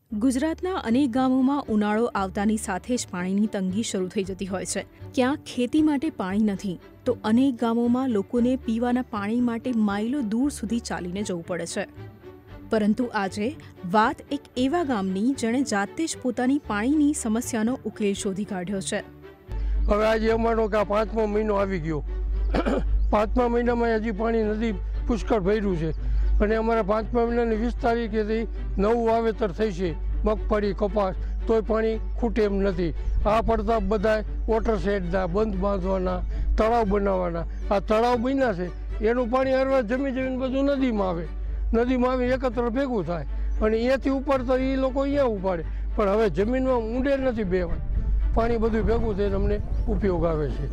ગુજરાતના અનેક ગામોમાં ઉનાળો આવતાની સાથે જ પાણીની તંગી શરૂ થઈ જતી હોય છે। ક્યાંક ખેતી માટે પાણી નથી તો અનેક ગામોમાં લોકોને પીવાના પાણી માટે માઇલો દૂર સુધી ચાલીને જવું પડે છે। પરંતુ આજે વાત એક એવા ગામની જેણે જાતે જ પોતાની પાણીની સમસ્યાનો ઉકેલ શોધી કાઢ્યો છે। હવે આજે અમારો કે 5મો મહિનો આવી ગયો। 5મા મહિનામાં હજી પાણી નદી પુષ્કળ ભર્યું છે અને અમારા 5મા મહિનાની 20 તારીખેથી નવું વાવેતર થઈ છે, મગફળી, કપાસ, તોય પાણી ખૂટે એમ નથી। આ પડતા બધા વોટર શેડના બંધ બાંધવાના, તળાવ બનાવવાના। આ તળાવ બન્યા છે એનું પાણી હરવા જમીન બધું નદીમાં આવે, નદીમાં આવી એકત્ર ભેગું થાય અને અહીંયાથી ઉપાડતા એ લોકો અહીંયા ઉપાડે, પણ હવે જમીનમાં ઊંડે નથી બેવાય, પાણી બધું ભેગું થઈને અમને ઉપયોગ આવે છે।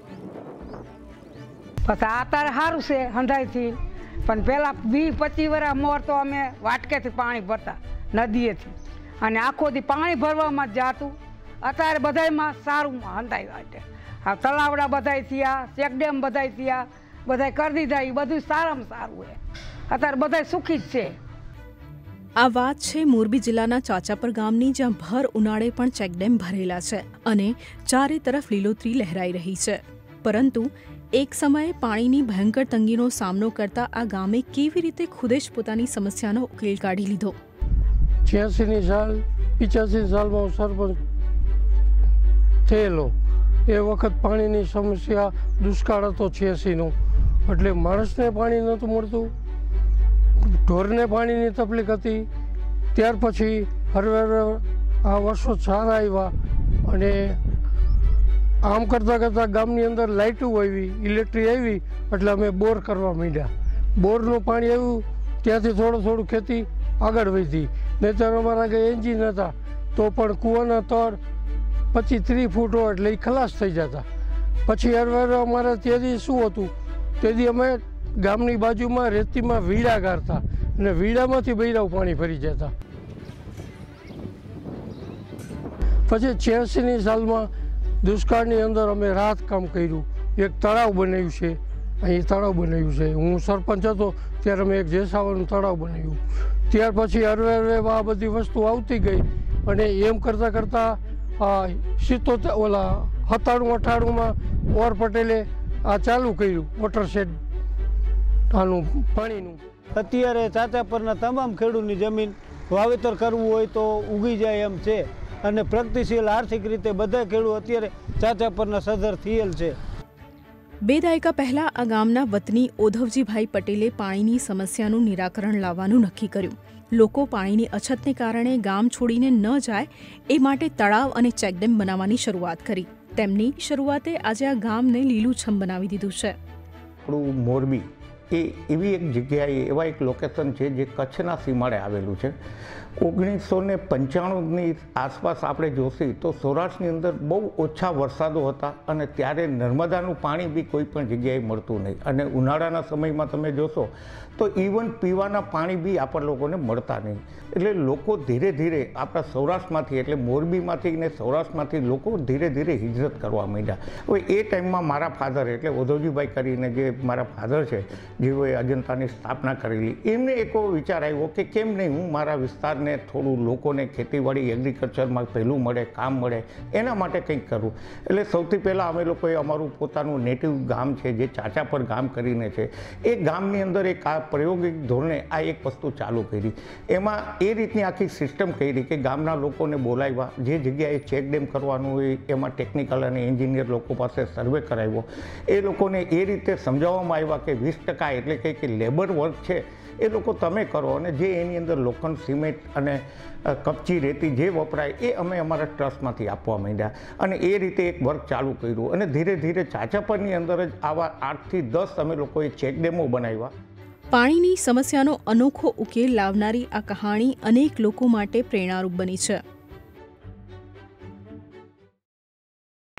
પછી અત્યારે સારું છે હંધાઈથી, પણ પહેલાં 20-25 વર્ષ મોર તો અમે વાટકેથી પાણી ભરતા નદીએથી અને આખો દી પાણી ભરવામાં જ જાતું। અત્યારે બધાયમાં સારું હંધાઈ વાટે, આ તળાવડા બધાય થયા, ચેકડેમ બધાય થયા, બધાય કરી દીધા, એ બધું સારામાં સારું છે। અત્યારે બધાય સુખી જ છે। આ વાત છે મોરબી જિલ્લાના ચાચાપર ગામની, જ્યાં ભર ઉનાળે પણ ચેકડેમ ભરેલા છે અને ચારે તરફ લીલોતરી લહેરાઈ રહી છે। પરંતુ એક સમયે પાણીની ભયંકર તંગીનો સામનો કરતા આ ગામે કેવી રીતે ખુદે જ પોતાની સમસ્યાનો ઉકેલ કાઢી લીધો। 86ની સાલ 85 સાલમાં સરપંચ થયેલો એ વખત પાણીની સમસ્યા દુષ્કાળ હતો 86નો, એટલે માણસને પાણી નહોતું મળતું, ઢોરને પાણીની તકલીફ હતી। ત્યાર પછી હરવે આ વર્ષો સારા આવ્યા અને આમ કરતાં કરતાં ગામની અંદર લાઇટો આવી, ઇલેક્ટ્રિક આવી, એટલે અમે બોર કરવા માંડ્યા। બોરનું પાણી આવ્યું ત્યાંથી થોડું ખેતી આગળ વધી। નહીંતર અમારા કંઈ એન્જિન હતા તો પણ કૂવાના તળ 25-30 ફૂટ હોય એટલે એ ખલાસ થઈ જતા। પછી હરવે અમારે તેથી શું હતું, તેથી અમે ગામની બાજુમાં રેતીમાં વીડા ગાળતા અને વીડામાંથી બૈરાવ પાણી ભરી જતા। પછી 86ની સાલમાં દુષ્કાળની અંદર અમે રાહત કામ કર્યું, એક તળાવ બનાવ્યું છે, અહીં તળાવ બનાવ્યું છે। હું સરપંચ હતો ત્યારે અમે એક જેસાવાનું તળાવ બનાવ્યું। ત્યાર પછી હરવે આ બધી વસ્તુ આવતી ગઈ અને એમ કરતાં કરતાં 97-98માં ઓર પટેલે આ ચાલુ કર્યું વોટર શેડ આનું પાણીનું। અત્યારે ચાચાપરના તમામ ખેડૂતની જમીન વાવેતર કરવું હોય તો ઉગી જાય એમ છે અને પ્રગતિશીલ આર્થિક રીતે બધા ખેડૂત અત્યારે ચાચાપરના સધર થયેલ છે। 2 દાયકા પહેલા આ ગામના વતની ઓધવજીભાઈ પટેલે પાણીની સમસ્યાનું નિરાકરણ લાવવાનું નક્કી કર્યું। લોકો પાણીની અછતને કારણે ગામ છોડીને ન જાય એ માટે તળાવ અને ચેકડેમ બનાવવાની શરૂઆત કરી। તેમની શરૂઆતે આજે આ ગામને લીલુંછમ બનાવી દીધું છે। આપણું મોરબી એ એવી એક જગ્યાએ એવા એક લોકેશન છે જે કચ્છના સીમાડે આવેલું છે। 1995ની આસપાસ આપણે જોશી તો સૌરાષ્ટ્રની અંદર બહુ ઓછા વરસાદો હતા અને ત્યારે નર્મદાનું પાણી બી કોઈ પણ જગ્યાએ મળતું નહીં અને ઉનાળાના સમયમાં તમે જોશો તો ઇવન પીવાના પાણી બી આપણા લોકોને મળતા નહીં। એટલે લોકો ધીરે ધીરે આપણા સૌરાષ્ટ્રમાંથી એટલે મોરબીમાંથી ને સૌરાષ્ટ્રમાંથી લોકો ધીરે ધીરે હિજરત કરવા માંડ્યા। હવે એ ટાઈમમાં મારા ફાધર એટલે ઓધવજીભાઈ કરીને જે મારા ફાધર છે, જેઓએ અજંતાની સ્થાપના કરેલી, એમને એક વિચાર આવ્યો કે કેમ નહીં હું મારા વિસ્તારને થોડું લોકોને ખેતીવાડી એગ્રીકલ્ચરમાં પહેલું મળે, કામ મળે, એના માટે કંઈક કરવું। એટલે સૌથી પહેલાં અમે લોકોએ અમારું પોતાનું નેટિવ ગામ છે જે ચાચાપર ગામ કરીને છે, એ ગામની અંદર એક આ પ્રાયોગિક ધોરણે આ એક વસ્તુ ચાલુ કરી। એમાં એ રીતની આખી સિસ્ટમ કરી કે ગામના લોકોને બોલાવ્યા, જે જગ્યાએ ચેકડેમ કરવાનું હોય એમાં ટેકનિકલ અને એન્જિનિયર લોકો પાસે સર્વે કરાવ્યો। એ લોકોને એ રીતે સમજાવવામાં આવ્યા કે 20% એટલે કે લેબર વર્ક છે એ લોકો તમે કરો અને જે એની અંદર લોખંડ, સિમેન્ટ અને કપચી રેતી જે વપરાય એ અમે અમારા ટ્રસ્ટમાંથી આપવા માંડ્યા અને એ રીતે એક વર્ક ચાલુ કર્યું અને ધીરે ધીરે ચાચાપરની અંદર જ આવા 8થી 10 અમે લોકોએ ચેકડેમો બનાવ્યા। પાણીની સમસ્યાનો અનોખો ઉકેલ લાવનારી આ કહાણી અનેક લોકો માટે પ્રેરણારૂપ બની છે।